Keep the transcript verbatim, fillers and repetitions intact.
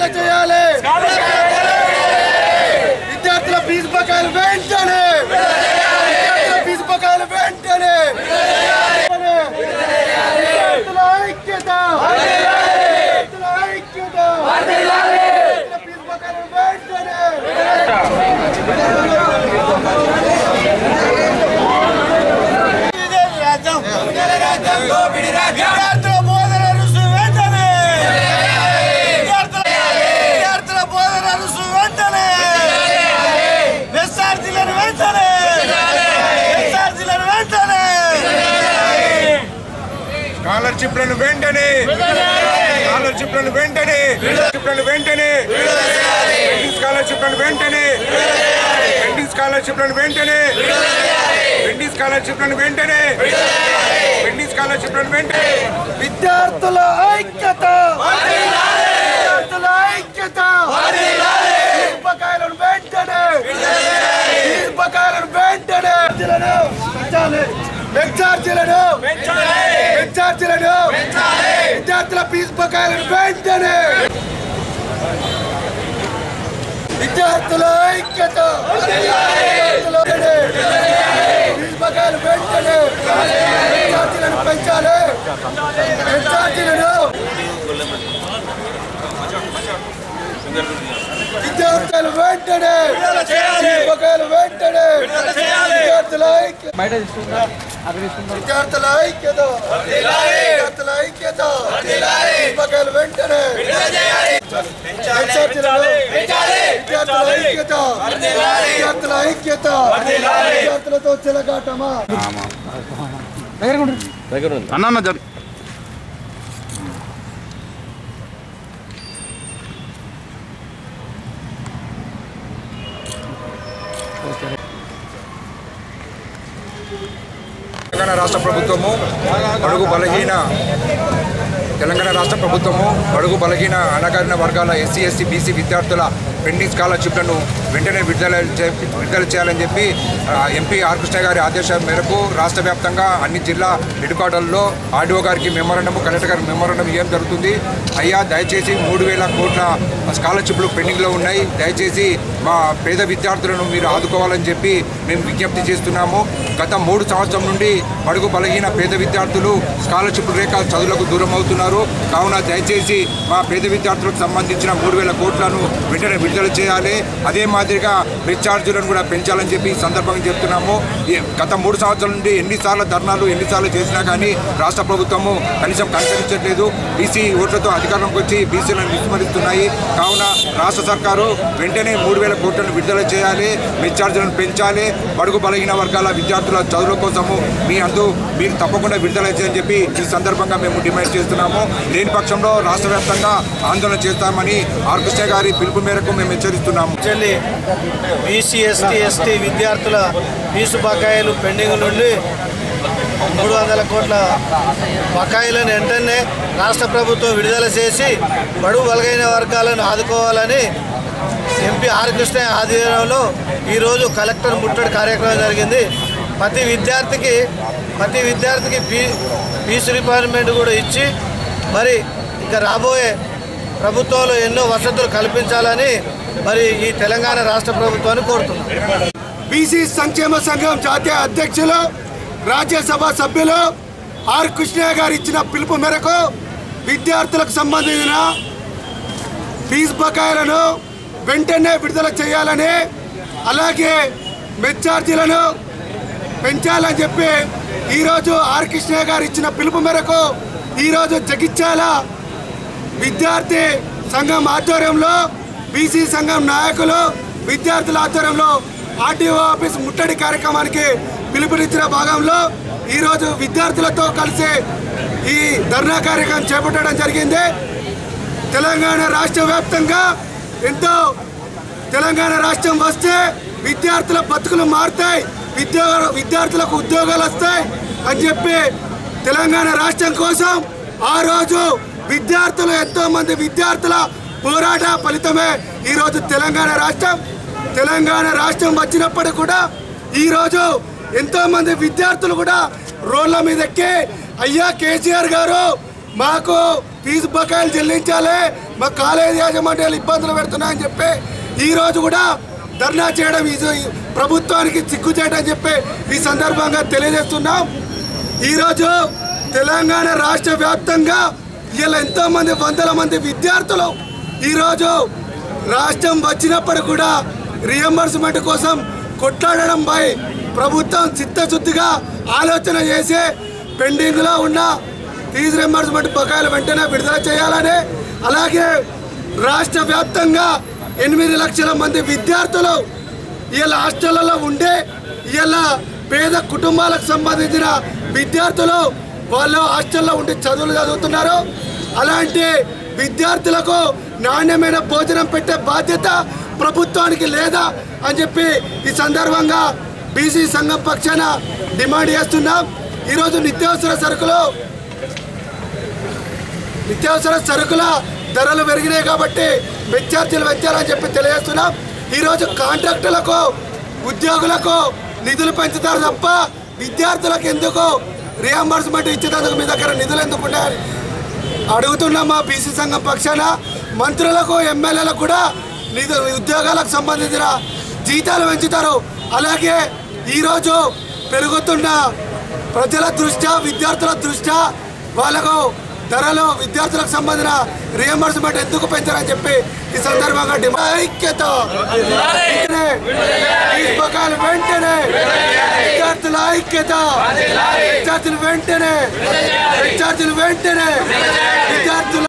చేయాలి విద్యార్థుల ఫీజు బకాయిలు వెంటనే విద్యార్థుల ఫీజు బకాయిలు వెంటనే విద్యార్థుల ఐక్యత విద్యార్థుల ఐక్యత ఫీజు బకాయిలు వెంటనే విద్యార్థుల బోధన రుసు వెంటనే విద్యార్థుల బోధన రుసు వెంటనే విద్యార్థులను వెంటనే విద్యార్థులను వెంటనే స్కాలర్షిప్లను వెంటనే స్కాలర్షిప్లను వెంటనే స్కాలర్షిప్లను వెంటనే స్కాలర్షిప్లను వెంటనే పెండింగ్ స్కాలర్షిప్లను వెంటనే పెండింగ్ స్కాలర్షిప్లను వెంటనే పెండింగ్ స్కాలర్షిప్లను వెంటనే విద్యార్థుల ఐక్యత విద్యార్థుల ఐక్యత బకాయిలను వెంటనే బకాయిలను వెంటనే విద్యార్థులను విద్యార్థులను విద్యార్థుల ఫీజు బకాయిలను వెంటనే విద్యార్థుల ఐక్యత ఫీజు బకాయిలు వెంటనే విద్యార్థులను పెంచాలి విద్యార్థులను విద్యార్థులు వెంటనే బకాయిలు వెంటనే విద్యార్థుల ఐక్యత విద్యార్థుల ఐక్యత విద్యార్థుల ఐక్యత బకాయిలు వెంటనే విద్యార్థుల ఐక్యత విద్యార్థుల ఐక్యత విద్యార్థులతో చెలగాటమా అన్న జరి తెలంగాణ రాష్ట్ర ప్రభుత్వము బడుగు బలహీన తెలంగాణ రాష్ట్ర ప్రభుత్వము బడుగు బలహీన అణగారిన వర్గాల ఎస్సీ ఎస్టీ బీసీ విద్యార్థుల పెండింగ్ స్కాలర్షిప్లను వెంటనే విడుదల విడుదల చేయాలని చెప్పి ఎంపీ ఆర్ కృష్ణ గారి ఆదేశాల మేరకు రాష్ట్ర వ్యాప్తంగా అన్ని జిల్లా హెడ్ క్వార్టర్లలో ఆర్డీఓ గారికి మెమోరాండం కలెక్టర్ గారికి మెమోరాండం ఇవ్వడం జరుగుతుంది. అయ్యా దయచేసి మూడు వేల కోట్ల స్కాలర్షిప్లు పెండింగ్లో ఉన్నాయి, దయచేసి మా పేద విద్యార్థులను మీరు ఆదుకోవాలని చెప్పి మేము విజ్ఞప్తి చేస్తున్నాము. గత మూడు సంవత్సరం నుండి బడుగు బలహీన పేద విద్యార్థులు స్కాలర్షిప్ రేఖ చదువులకు దూరం అవుతున్నారు. కావున దయచేసి మా పేద విద్యార్థులకు సంబంధించిన మూడు వేల కోట్లను వెంటనే విడుదల చేయాలి. అదే మాదిరిగా మెస్ ఛార్జీలను కూడా పెంచాలని చెప్పి సందర్భంగా చెప్తున్నాము. గత మూడు సంవత్సరాల నుండి ఎన్నిసార్లు ధర్నాలు ఎన్నిసార్లు చేసినా కానీ రాష్ట్ర ప్రభుత్వము కనీసం కనికరించట్లేదు. బీసీ ఓట్లతో అధికారంలోకి వచ్చి బీసీలను విస్మరిస్తున్నాయి. కావున రాష్ట్ర సర్కారు వెంటనే మూడు వేల కోట్లను విడుదల చేయాలి, మెస్ ఛార్జీలను పెంచాలి. బడుగు బలహీన వర్గాల విద్యార్థుల చదువుల కోసము మీ అందు మీరు తప్పకుండా విడుదల చేయాలని చెప్పి ఈ సందర్భంగా మేము డిమాండ్ చేస్తున్నాము. లేని పక్షంలో రాష్ట్ర వ్యాప్తంగా ఆందోళన చేస్తామని ఆర్ కృష్ణ గారి పిలుపు మేరకు మేము హెచ్చరిస్తున్నాము. బీసీ ఎస్టీ ఎస్టీ విద్యార్థుల ఫీజు బకాయిలు పెండింగ్ నుండి మూడు వందల కోట్ల బకాయిలను వెంటనే రాష్ట్ర ప్రభుత్వం విడుదల చేసి బడుగు బలహీన వర్గాలను ఆదుకోవాలని ఎంపీ ఆర్ కృష్ణ ఆధ్వర్యంలో ఈరోజు కలెక్టర్ ముట్టడి కార్యక్రమం జరిగింది. ప్రతి విద్యార్థికి ప్రతి విద్యార్థికి ఫీ ఫీజు రిఫండ్ కూడా ఇచ్చి మరి ఇంకా రాబోయే ప్రభుత్వంలో ఎన్నో వసతులు కల్పించాలని మరి ఈ తెలంగాణ రాష్ట్ర ప్రభుత్వాన్ని కోరుతున్నాం. బీసీ సంక్షేమ సంఘం జాతీయ అధ్యక్షులు రాజ్యసభ సభ్యులు ఆర్ కృష్ణ గారు ఇచ్చిన పిలుపు మేరకు విద్యార్థులకు సంబంధించిన ఫీజు బకాయిలను వెంటనే విడుదల చేయాలని, అలాగే మెస్ ఛార్జీలను పెంచాలని చెప్పి ఈరోజు ఆర్ కృష్ణ గారు ఇచ్చిన పిలుపు మేరకు ఈరోజు జగిత్యాల విద్యార్థి సంఘం ఆధ్వర్యంలో బీసీ సంఘం నాయకులు విద్యార్థుల ఆధ్వర్యంలో ఆర్టీఓ ఆఫీస్ ముట్టడి కార్యక్రమానికి పిలుపునిచ్చిన భాగంలో ఈరోజు విద్యార్థులతో కలిసి ఈ ధర్నా కార్యక్రమం చేపట్టడం జరిగింది. తెలంగాణ రాష్ట్ర వ్యాప్తంగా ఎంతో తెలంగాణ రాష్ట్రం వస్తే విద్యార్థుల బతుకులు మారుతాయి, విద్యోగ విద్యార్థులకు ఉద్యోగాలు వస్తాయి అని చెప్పి తెలంగాణ రాష్ట్రం కోసం ఆ రోజు విద్యార్థులు ఎంతో మంది విద్యార్థుల పోరాట ఫలితమే ఈరోజు తెలంగాణ రాష్ట్రం. తెలంగాణ రాష్ట్రం వచ్చినప్పుడు కూడా ఈరోజు ఎంతో మంది విద్యార్థులు కూడా రోడ్ల మీద ఎక్కి అయ్యా కేసీఆర్ గారు మాకు ఫీజు బకాయిలు చెల్లించాలి, మా కాలేజీ యాజమాన్యాలు ఇబ్బందులు పెడుతున్నాయని చెప్పి ఈరోజు కూడా ధర్నా చేయడం ఈ ప్రభుత్వానికి సిగ్గు చేయడం అని చెప్పి ఈ సందర్భంగా తెలియజేస్తున్నాం. ఈరోజు తెలంగాణ రాష్ట్ర వ్యాప్తంగా ఇలా ఎంతోమంది వందల మంది విద్యార్థులు ఈరోజు రాష్ట్రం వచ్చినప్పుడు కూడా రియంబర్స్మెంట్ కోసం కొట్లాడడంపై ప్రభుత్వం చిత్తశుద్ధిగా ఆలోచన చేసి పెండింగ్లో ఉన్న ఫీజు రియంబర్స్మెంట్ బకాయిలు వెంటనే విడుదల చేయాలని, అలాగే రాష్ట్ర వ్యాప్తంగా ఎనిమిది లక్షల మంది విద్యార్థులు ఇలా హాస్టళ్లలో ఉండే ఇలా పేద కుటుంబాలకు సంబంధించిన విద్యార్థులు వాళ్ళు హాస్టల్లో ఉండి చదువులు చదువుతున్నారు. అలాంటి విద్యార్థులకు నాణ్యమైన భోజనం పెట్టే బాధ్యత ప్రభుత్వానికి లేదా అని చెప్పి ఈ సందర్భంగా బీసీ సంఘం పక్షాన డిమాండ్ చేస్తున్నాం. ఈరోజు నిత్యావసర సరుకులు నిత్యావసర సరుకుల ధరలు పెరిగినాయి కాబట్టి విద్యార్థులు పెంచాలని చెప్పి తెలియజేస్తున్నాం. ఈరోజు కాంట్రాక్టులకు ఉద్యోగులకు నిధులు పెంచుతారు తప్ప విద్యార్థులకు ఎందుకు రియంబర్స్మెంట్ ఇచ్చేందుకు మీ దగ్గర నిధులు ఎందుకు ఉండాలి అడుగుతున్నాం. మా బీసీ సంఘం పక్షాన మంత్రులకు ఎమ్మెల్యేలకు కూడా నిధులు ఉద్యోగాలకు సంబంధించిన జీతాలు పెంచుతారు. అలాగే ఈరోజు పెరుగుతున్న ప్రజల దృష్ట్యా విద్యార్థుల దృష్ట్యా వాళ్ళకు ధరలు విద్యార్థులకు సంబంధించిన రియంబర్స్మెంట్ ఎందుకు పెంచారని చెప్పి ఈ సందర్భంగా డిమాండ్ ఐక్యత బకాయిలు వెంటనే విద్యార్థుల ఐక్యత విద్యార్థులు వెంటనే విద్యార్థులు వెంటనే విద్యార్థుల